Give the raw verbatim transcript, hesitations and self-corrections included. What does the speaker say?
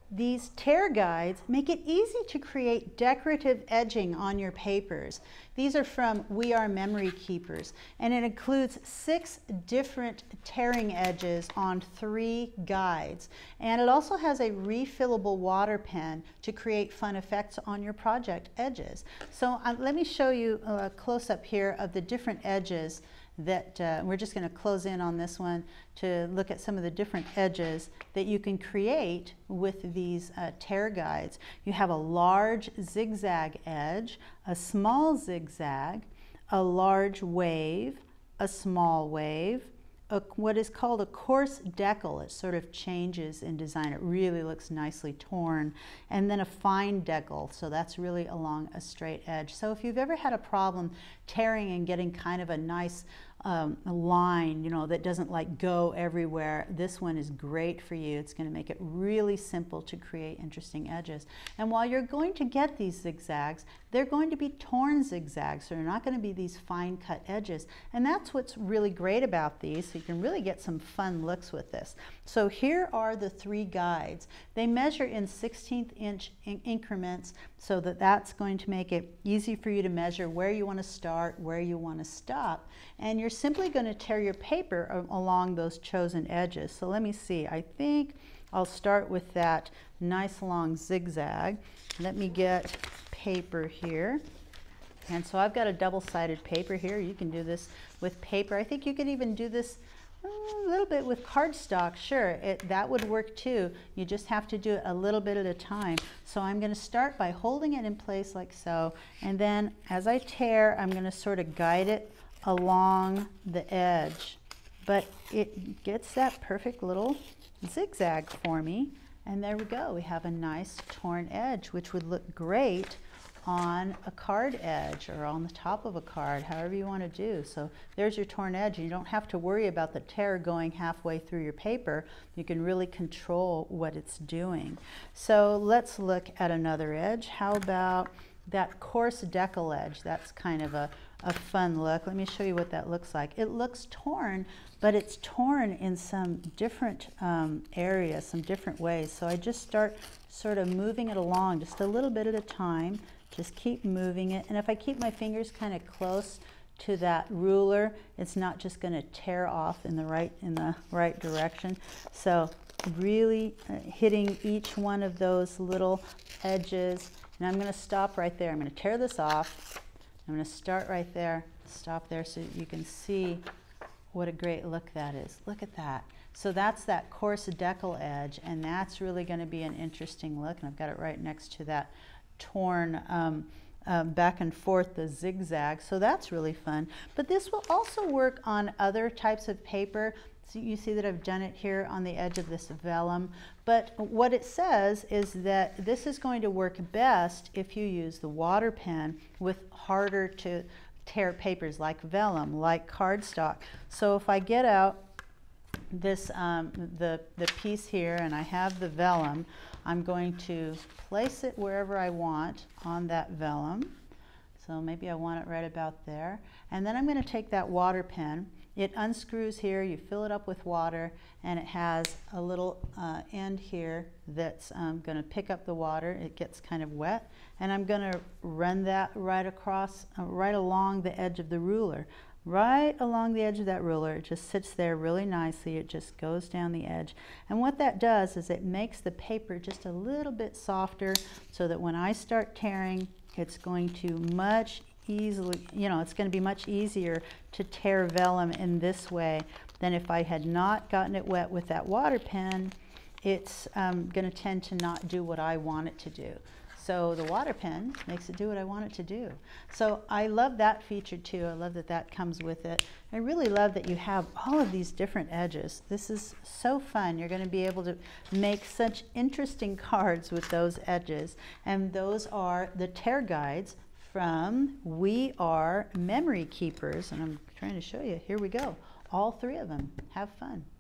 these tear guides make it easy to create decorative edging on your papers. These are from We Are Memory Keepers, and it includes six different tearing edges on three guides. And it also has a refillable water pen to create fun effects on your project edges. So uh, let me show you a close-up here of the different edges that uh, we're just going to close in on this one to look at some of the different edges that you can create with these uh, tear guides. You have a large zigzag edge, a small zigzag, a large wave, a small wave, a, what is called a coarse decal. It sort of changes in design. It really looks nicely torn. And then a fine decal, so that's really along a straight edge. So if you've ever had a problem tearing and getting kind of a nice um, line, you know, that doesn't like go everywhere, this one is great for you. It's going to make it really simple to create interesting edges. And while you're going to get these zigzags, they're going to be torn zigzags, so they're not going to be these fine cut edges. And that's what's really great about these, so you can really get some fun looks with this. So here are the three guides. They measure in sixteenth inch in increments, so that that's going to make it easy for you to measure where you want to start, where you want to stop. And you're simply going to tear your paper along those chosen edges. So let me see, I think I'll start with that nice long zigzag. Let me get paper here. And so I've got a double-sided paper here. You can do this with paper. I think you could even do this a little bit with cardstock. Sure, it, that would work too. You just have to do it a little bit at a time. So I'm going to start by holding it in place like so, and then as I tear, I'm going to sort of guide it along the edge. But it gets that perfect little zigzag for me, and there we go. We have a nice torn edge, which would look great on a card edge or on the top of a card, however you want to do. So there's your torn edge. You don't have to worry about the tear going halfway through your paper. You can really control what it's doing. So let's look at another edge. How about that coarse decal edge? That's kind of a, a fun look. Let me show you what that looks like. It looks torn, but it's torn in some different um, areas, some different ways. So I just start sort of moving it along just a little bit at a time. Just keep moving it, and if I keep my fingers kind of close to that ruler, it's not just going to tear off in the right in the right direction. So really uh, hitting each one of those little edges, and I'm going to stop right there. I'm going to tear this off. I'm going to start right there, stop there, so you can see what a great look that is. Look at that. So that's that coarse decal edge, and that's really going to be an interesting look. And I've got it right next to that torn um, uh, back and forth, the zigzag. So that's really fun. But this will also work on other types of paper. So you see that I've done it here on the edge of this vellum. But what it says is that this is going to work best if you use the water pen with harder to tear papers like vellum, like cardstock. So if I get out this um, the, the piece here and I have the vellum, I'm going to place it wherever I want on that vellum. So maybe I want it right about there. And then I'm going to take that water pen. It unscrews here, you fill it up with water, and it has a little uh, end here that's um, going to pick up the water. It gets kind of wet, and I'm going to run that right across, uh, right along the edge of the ruler. Right along the edge of that ruler. It just sits there really nicely. It just goes down the edge. And what that does is it makes the paper just a little bit softer, so that when I start tearing, it's going to much easily, you know, it's going to be much easier to tear vellum in this way than if I had not gotten it wet with that water pen. It's um, going to tend to not do what I want it to do. So the water pen makes it do what I want it to do. So I love that feature too. I love that that comes with it. I really love that you have all of these different edges. This is so fun. You're going to be able to make such interesting cards with those edges. And those are the tear guides from We Are Memory Keepers. And I'm trying to show you. Here we go. All three of them. Have fun.